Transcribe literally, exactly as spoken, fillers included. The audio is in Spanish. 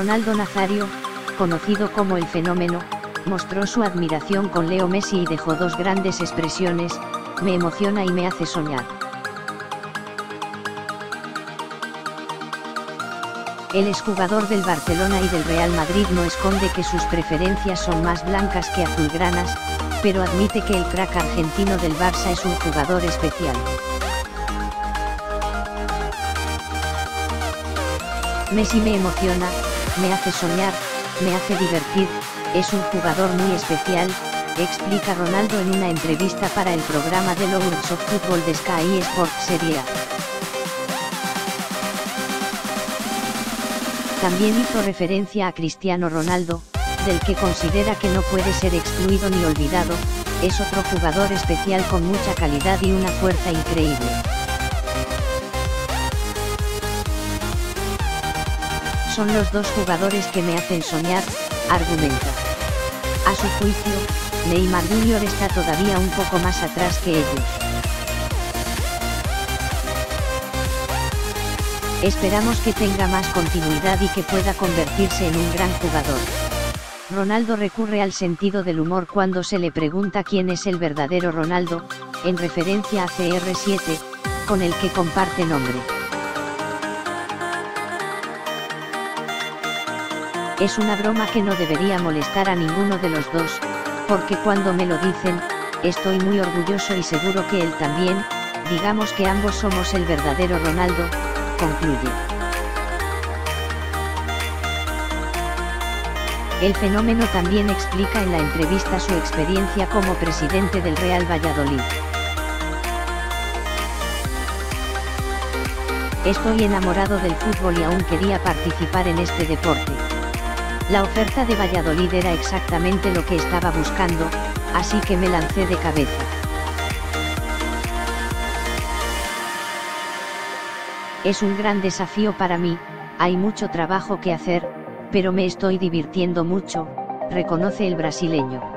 Ronaldo Nazário, conocido como El Fenómeno, mostró su admiración con Leo Messi y dejó dos grandes expresiones: me emociona y me hace soñar. El exjugador del Barcelona y del Real Madrid no esconde que sus preferencias son más blancas que azulgranas, pero admite que el crack argentino del Barça es un jugador especial. Messi me emociona, me hace soñar, me hace divertir, es un jugador muy especial, explica Ronaldo en una entrevista para el programa de Lourdes of Football de Sky Sports Serie A. También hizo referencia a Cristiano Ronaldo, del que considera que no puede ser excluido ni olvidado, es otro jugador especial con mucha calidad y una fuerza increíble. Son los dos jugadores que me hacen soñar, argumenta. A su juicio, Neymar junior está todavía un poco más atrás que ellos. Esperamos que tenga más continuidad y que pueda convertirse en un gran jugador. Ronaldo recurre al sentido del humor cuando se le pregunta quién es el verdadero Ronaldo, en referencia a C R siete, con el que comparte nombre. Es una broma que no debería molestar a ninguno de los dos, porque cuando me lo dicen, estoy muy orgulloso y seguro que él también, digamos que ambos somos el verdadero Ronaldo, concluye. El Fenómeno también explica en la entrevista su experiencia como presidente del Real Valladolid. Estoy enamorado del fútbol y aún quería participar en este deporte. La oferta de Valladolid era exactamente lo que estaba buscando, así que me lancé de cabeza. Es un gran desafío para mí, hay mucho trabajo que hacer, pero me estoy divirtiendo mucho, reconoce el brasileño.